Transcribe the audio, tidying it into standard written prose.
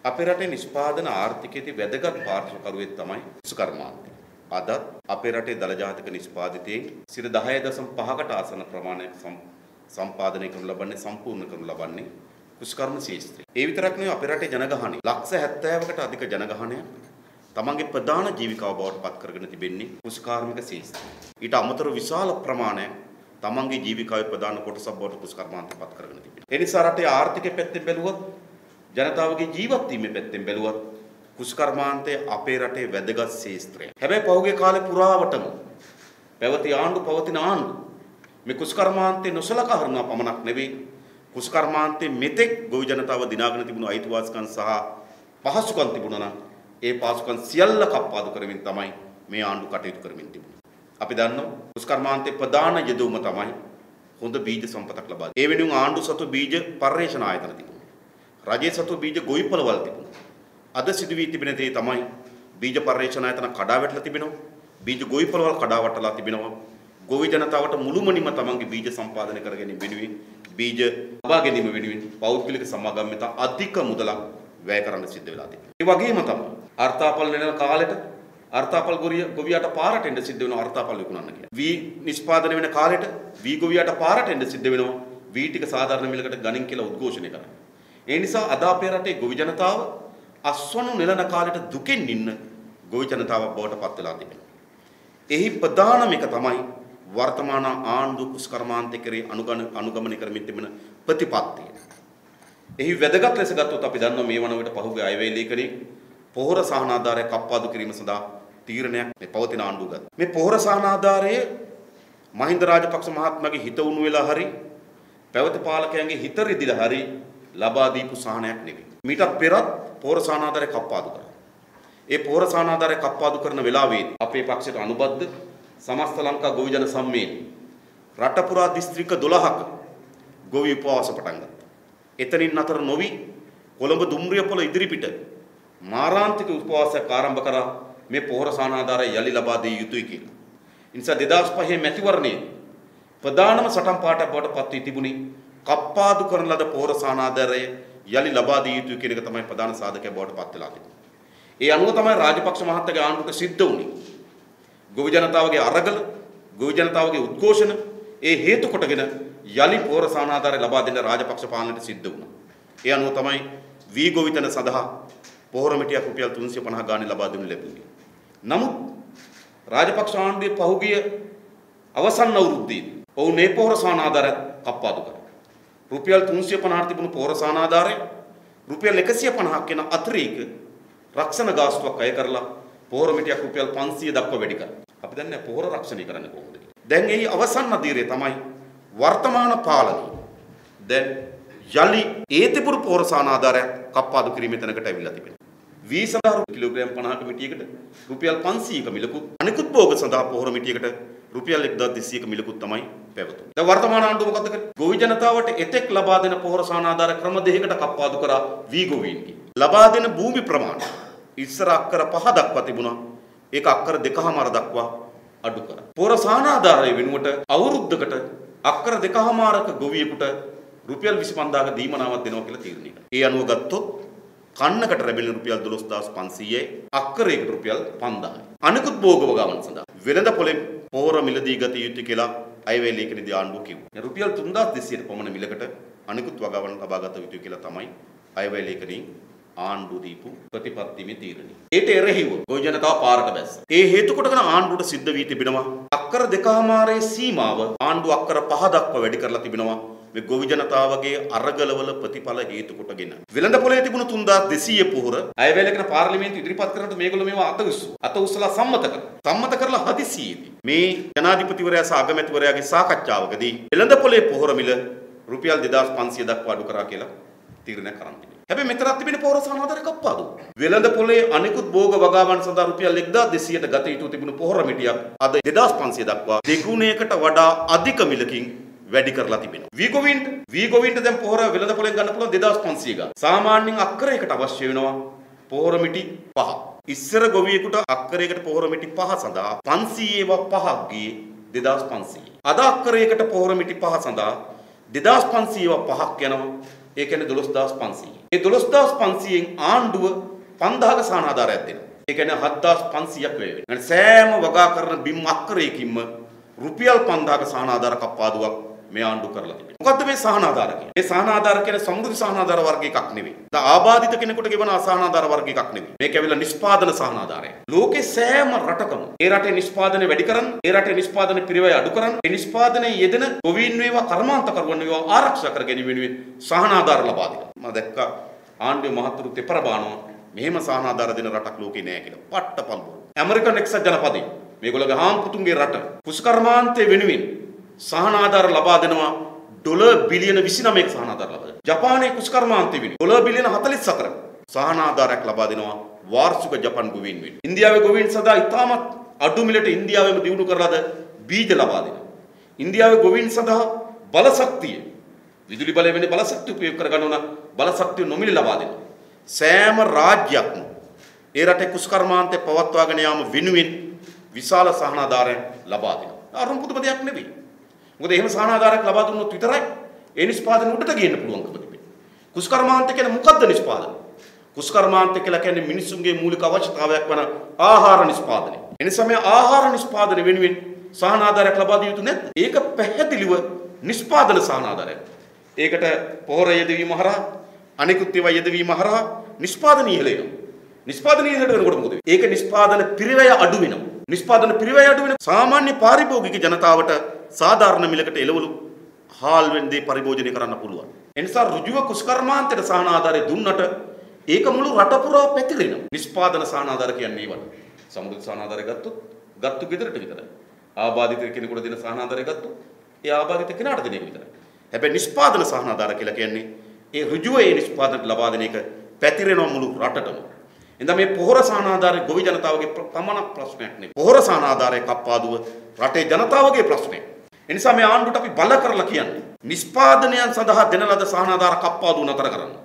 අපේ රටේ නිෂ්පාදන ආර්ථිකයේදී වැදගත් පාර්ශ්වකරුවෙක් තමයි කෘෂිකර්මාන්තය. අද අපේ රටේ දල ජාතික නිෂ්පාදිතයෙන් 10.5කට ආසන ප්‍රමාණයක් සම්පාදනය කරනු ලබන්නේ සම්පූර්ණ කරනු ලබන්නේ කෘෂිකර්ම ශාස්ත්‍රය. ඒ විතරක් නෙවෙයි අපේ රටේ ජනගහනය ලක්ෂ 70කට අධික ජනගහනය තමන්ගේ ප්‍රධාන ජීවිකාව බවට පත් කරගෙන තිබෙන්නේ කෘෂිකාර්මික ශාස්ත්‍රය. ඊට අමතරව විශාල ප්‍රමාණයක් තමන්ගේ ජීවිකාවේ ප්‍රධාන කොටසක් බවට කෘෂිකර්මාන්තය පත් කරගෙන තිබෙනවා. ඒ නිසා රටේ ආර්ථිකය පැත්තෙන් බැලුවොත් ජනතාවගේ ජීවත් වීමේ පැත්තෙන් බැලුවත් කෘෂිකර්මාන්තය අපේ රටේ වැදගත් ශාස්ත්‍රයක්. හැබැයි පහුගිය කාලේ පුරාවටම පැවති ආණ්ඩු පවතින ආණ්ඩු මේ කෘෂිකර්මාන්තය නොසලකා හරිනවා පමණක් නෙවෙයි කෘෂිකර්මාන්තයේ මෙතෙක් ගොවි ජනතාව දිනාගෙන තිබුණු අයිතිවාසිකම් සහ පහසුකම් තිබුණා නම් ඒ පහසුකම් සියල්ල කප්පාදු කරමින් තමයි මේ ආණ්ඩු කටයුතු කරමින් තිබුණේ. අපි දන්නවා කෘෂිකර්මාන්තයේ ප්‍රධාන යෙදවීම තමයි හොඳ බීජ සම්පතක් ලබා දෙන. ඒ වෙනුවෙන් ආණ්ඩු සතු බීජ පර්යේෂණ ආයතන තිබුණා. රජයේ සතු බීජ ගොවිපළවල් තිබුණා. අද සිදු වී තිබෙන දේ තමයි බීජ පර්යේෂණ ආයතන කඩා වැටලා තිබෙනවා. බීජ ගොවිපළවල් කඩා වටලා තිබෙනවා. ගොවි ජනතාවට මුළුමනින්ම තමන්ගේ බීජ සම්පාදනය කර ගැනීම වෙනුවෙන් බීජ ලබා ගැනීම වෙනුවෙන් පෞද්ගලික සමාගම් වෙත අධික මුදලක් වැය කරන්න සිද්ධ වෙලා තිබෙනවා. ඒ වගේම තමයි අර්ථාපල් වෙන කාලෙට අර්ථාපල් ගොවියට පාරට එන්න සිද්ධ වෙනවා අර්ථාපල් විකුණන්න කියලා. වී නිෂ්පාදනය වෙන කාලෙට වී ගොවියට පාරට එන්න සිද්ධ වෙනවා වී ටික සාධාරණ මිලකට ගනින් කියලා උද්ඝෝෂණය කරන්න. ඒ නිසා අද අපේ රටේ ගොවි ජනතාව අස්වනු නෙලන කාලෙට දුකෙන් ඉන්න ගොවි ජනතාවක් බවට පත් වෙලා තිබෙනවා. එහි ප්‍රධානම එක තමයි වර්තමාන ආණ්ඩු කෘෂිකර්මාන්තය කෙරෙහි අනුගමනය කරමින් තිබෙන ප්‍රතිපත්තිය. එහි වැදගත් ලෙස ගත්තොත් අපි දන්නවා මේ වන විට පහුගිය අයවැය ලේඛනයේ පොහොර සහනාධාරය කප්පාදු කිරීම සඳහා තීරණයක් මේ පවතින ආණ්ඩුව ගත්තා. මේ පොහොර සහනාධාරය මහින්ද රාජපක්ෂ මහත්මයාගේ හිත උණු වෙලා හරි පැවති පාලකයන්ගේ හිත රිදිලා හරි ලබා දීපු සහනයක් නෙවෙයි. මීටත් පෙරත් පොහොර සහනාධාරය කප්පාදු කරා. ඒ පොහොර සහනාධාරය කප්පාදු කරන වෙලාවේදී අපේ පක්ෂයට අනුබද්ධ සමස්ත ලංකා ගොවි ජන සම්මේලනය රට පුරා දිස්ත්‍රික්ක 12ක ගොවි උපවාස පටන් ගත්තා. එතනින් අතර නොවි කොළඹ දුම්රිය පොළ ඉදිරිපිට මාරාන්තික උපවාසයක් ආරම්භ කරා මේ පොහොර සහනාධාරය යලි ලබා දිය යුතුයි කියලා. ඒ නිසා 2005 මැතිවරණයේ ප්‍රධානම සටන් පාඨයක් බවට පත් වී තිබුණේ කප්පාදු කරන ලද පොහොර සහනාධාරය යලි ලබා දිය යුතුයි කියන එක තමයි ප්‍රධාන සාධකයක් බවට පත් වෙලා තිබුණේ. ඒ අනුව තමයි රාජපක්ෂ මහත්තයාගේ ආණ්ඩුවට සිද්ධ වුණේ. ගොවි ජනතාවගේ අරගල, ගොවි ජනතාවගේ උද්ඝෝෂණ ඒ හේතු කොටගෙන යලි පොහොර සහනාධාරය ලබා දෙන්න රාජපක්ෂ පාලනයට සිද්ධ වුණා. ඒ අනුව තමයි වී ගොවිතැන සඳහා පොහොර මිටියක් රුපියල් 350 ගාණේ ලබා දෙනු ලැබුණේ. නමුත් රාජපක්ෂ ආණ්ඩුවේ පහුගිය අවසන් අවුරුද්දේදී ඔවුන් මේ පොහොර සහනාධාරය කප්පාදු කරා. රුපියල් 350 තිබුණු පොහොර සහනාධාරය රුපියල් 150ක් වෙන අතිරේක රක්ෂණ ගාස්තුවක් අය කරලා පොහොර මිටියක් රුපියල් 500 දක්වා වැඩි කරා. අපි දන්නේ පොහොර රක්ෂණය කරන්නේ කොහොමද කියලා. දැන් එහි අවසන් අධීරය තමයි වර්තමාන පාලනය. දැන් යලි ඒ තිබුණු පොහොර සහනාධාරය කප්පාදු කිරීමේ තැනකට ඇවිල්ලා තිබෙනවා. වී සඳහා කිලෝග්‍රෑම් 50ක මිටියකට රුපියල් 500ක මිලකුත් අනිකුත් භෝග සඳහා පොහොර මිටියකට රුපියල් 1200ක මිලකුත් තමයි පැවතුනේ. දැන් වර්තමාන ආණ්ඩුව මොකද කරන්නේ? ගොවි ජනතාවට එතෙක් ලබා දෙන පොහොර සහනාධාර ක්‍රම දෙකකට කප්පාදු කරා වී ගොවීන්ගේ. ලබා දෙන භූමි ප්‍රමාණය ඉස්සර අක්කර 5 දක්වා තිබුණා. ඒක අක්කර 2.5 දක්වා අඩු කරා. පොහොර සහනාධාරය වෙනුවට අවුරුද්දකට අක්කර 2.5ක ගොවියෙකුට රුපියල් 25000ක දීමනාවක් දෙනවා කියලා තීරණය කළා. ඒ අනුව ගත්තොත් කන්නකට ලැබෙන රුපියල් 12500යි අක්කරයකට රුපියල් 5000යි. අනිකුත් භෝග වගාවන් සඳහා වෙළඳ පොලෙන් පොහොර මිලදී ගත යුතුයි කියලා අයවැය ලේඛනයේදී ආණ්ඩුව කිව්වා. රුපියල් 3200ට පමණ මිලකට අනිකුත් වගාවන් ලබා ගත යුතුයි කියලා තමයි අයවැය ලේඛනයේ ආණ්ඩුව දීපු ප්‍රතිපත්තිමේ තීරණය. ඒට එරෙහිව ගොවි ජනතාව පාරට බැස්සා. ඒ හේතු කොටගෙන ආණ්ඩුවට සිද්ධ වී තිබෙනවා අක්කර 2.5 සීමාව ආණ්ඩුව අක්කර 5 දක්වා වැඩි කරලා තිබෙනවා. මේ ගොවි ජනතාවගේ අරගලවල ප්‍රතිඵල හේතු කොටගෙන වෙළඳ පොලේ තිබුණු 3200 පොහොර අයවැය ලේඛන පාර්ලිමේන්තුව ඉදිරිපත් කරනකොට මේගොල්ලෝ මේවා අත උස්සලා සම්මත කරලා හදිසියේදී මේ ජනාධිපතිවරයා සහ අගමැතිවරයාගේ සාකච්ඡාවකදී වෙළඳ පොලේ පොහොර මිල රුපියල් 2500 දක්වා අඩු කරා කියලා තීරණයක් කරන් තිබෙනවා. හැබැයි මෙතරක් තිබෙන පොහොර සහනාධාරය කප්පාදු. වෙළඳ පොලේ අනිකුත් භෝග වගාවන් සඳහා රුපියල් 1200ට ගත යුතු තිබුණු පොහොර මිටියක් අද 2500 දක්වා දෙගුණයකට වඩා අධික මිලකින් වැඩි කරලා තිබෙනවා. වී ගොවින්ට දැන් පොහොර වෙළඳ පොලෙන් ගන්න පුළුවන් 2500 ගාන. සාමාන්‍යයෙන් අක්කරයකට අවශ්‍ය වෙනවා පොහොර මිටි 5. ඉස්සර ගොවියෙකුට අක්කරයකට පොහොර මිටි 5 සඳහා 500 5ක් ගියේ 2500. අද අක්කරයකට පොහොර මිටි 5 සඳහා 2500 5ක් යනවා ඒ කියන්නේ 12500. ඒ 12500න් ආණ්ඩුව 5000ක සහනාධාරයක් දෙනවා. ඒ කියන්නේ 7500ක් වේ වෙනවා. සෑම වගා කරන බිම් අක්කරයකින්ම රුපියල් 5000ක සහනාධාර කප්පාදුවක් මේ ආණ්ඩුව කරලා තිබෙනවා. මොකද්ද මේ සහනාධාර කියන්නේ? මේ සහනාධාර කියන්නේ සමෘද්ධි සහනාධාර වර්ග එකක් නෙවෙයි. ආබාධිත කෙනෙකුට ගෙවන සහනාධාර වර්ග එකක් නෙවෙයි. මේක ඇවිල්ලා නිෂ්පාදන සහනාධාරය. ලෝකේ සෑම රටකම ඒ රටේ නිෂ්පාදනය වැඩි කරන්න, ඒ රටේ නිෂ්පාදන පිරිවැය අඩු කරන්න, ඒ නිෂ්පාදනයේ යෙදෙන ගොවීන් වේවා කර්මාන්තකරුවන් වේවා ආරක්ෂා කර ගැනීම වෙනුවෙන් සහනාධාර ලබා දෙනවා. මම දැක්කා ආණ්ඩුවේ මහතුරු තෙපර බානවා මෙහෙම සහනාධාර දෙන රටක් ලෝකේ නෑ කියලා. පට්ට පල්බෝ. ඇමරිකන් එක්සත් ජනපදයේ මේගොල්ලෝගේ හාම්පුතුන්ගේ රට කුස්කර්මාන්තයේ වෙනුවෙන් සහනාධාර ලබා දෙනවා ඩොලර් බිලියන 29ක සහනාධාර ලබා දෙනවා. ජපානයේ කුස්කර්මාන්තයේ වෙනුවෙන් ඩොලර් බිලියන 44ක සහනාධාරයක් ලබා දෙනවා වාර්ෂික ජපන් ගොවීන් වෙනුවෙන්. ඉන්දියාවේ ගොවීන් සදා ඉතාමත් අඩු මිලට ඉන්දියාවෙම දිනු කරලාද බීජ ලබා දෙනවා. ඉන්දියාවේ ගොවීන් සඳහා බලශක්තිය විදුලි බලය වෙන බලශක්තිය උපයෝග කර ගන්න ඕන බලශක්තිය නොමිලේ ලබා දෙනවා. සෑම රාජ්‍යයක්ම ඒ රටේ කුස්කර්මාන්තය පවත්වාගෙන යාම වෙනුවෙන් විශාල සහනාධාරයක් ලබා දෙනවා. අරුම් පුදුම දෙයක් නෙවෙයි. මොකද එහෙම සහනාධාරයක් ලබා දුන්නොත් විතරයි ඒ නිෂ්පාදන උඩට ගේන්න පුළුවන්කම තිබෙන්නේ. කුස්කර්මාන්තය කියන්නේ මොකද්ද නිෂ්පාදන? කුස්කර්මාන්තය කියලා කියන්නේ මිනිසුන්ගේ මූලික අවශ්‍යතාවයක් වන ආහාර නිෂ්පාදනය. එනිසා මේ ආහාර නිෂ්පාදනය වෙනුවෙන් සහනාධාරයක් ලබා දිය යුතු නැද්ද? ඒක පැහැදිලිව නිෂ්පාදන සහනාධාරයක්. ඒකට පොහොර යෙදවීම හරහා අනිකුත් ඒවා යෙදවීම හරහා නිෂ්පාදන ඉහළ එනවා. නිෂ්පාදන ඉහළට වෙනකොට මොකද වෙන්නේ? ඒක නිෂ්පාදන පිරිවැය අඩු වෙනවා. නිෂ්පාදන පිරිවැය අඩු වෙන සාමාන්‍ය පාරිභෝගික ජනතාවට සාධාරණ මිලකට එළවලු හාල් වෙන්දේ පරිභෝජනය කරන්න පුළුවන්. එනිසා ඍජුව කුස්කර්මාන්තයට සහනාධාරය දුන්නට ඒක මුළු රට පුරා පැතිරෙනවා. නිෂ්පාදන සහනාධාර කියන්නේ ඒවට. සමෘද්ධි සහනාධාරය ගත්තු ගෙදරට විතරයි. ආබාධිත කෙනෙකුට දෙන සහනාධාරය ගත්තොත් ඒ ආබාධිත කෙනාට දෙන එක විතරයි. හැබැයි නිෂ්පාදන සහනාධාර කියලා කියන්නේ ඒ ඍජුව ඒ නිෂ්පාදනට ලබා දෙන එක පැතිරෙනවා මුළු රටටම. එඳා මේ පොහොර සහනාධාරය ගොවි ජනතාවගේ පමණක් ප්‍රශ්නයක් නෙවෙයි. පොහොර සහනාධාරය කප්පාදුව රටේ ජනතාවගේ ප්‍රශ්නයක්. එනිසා මේ ආණ්ඩුවට අපි බල කරලා කියන්නේ නිෂ්පාදනයන් සඳහා දෙන ලද සහනාධාර කප්පාදුව නතර කරන්න.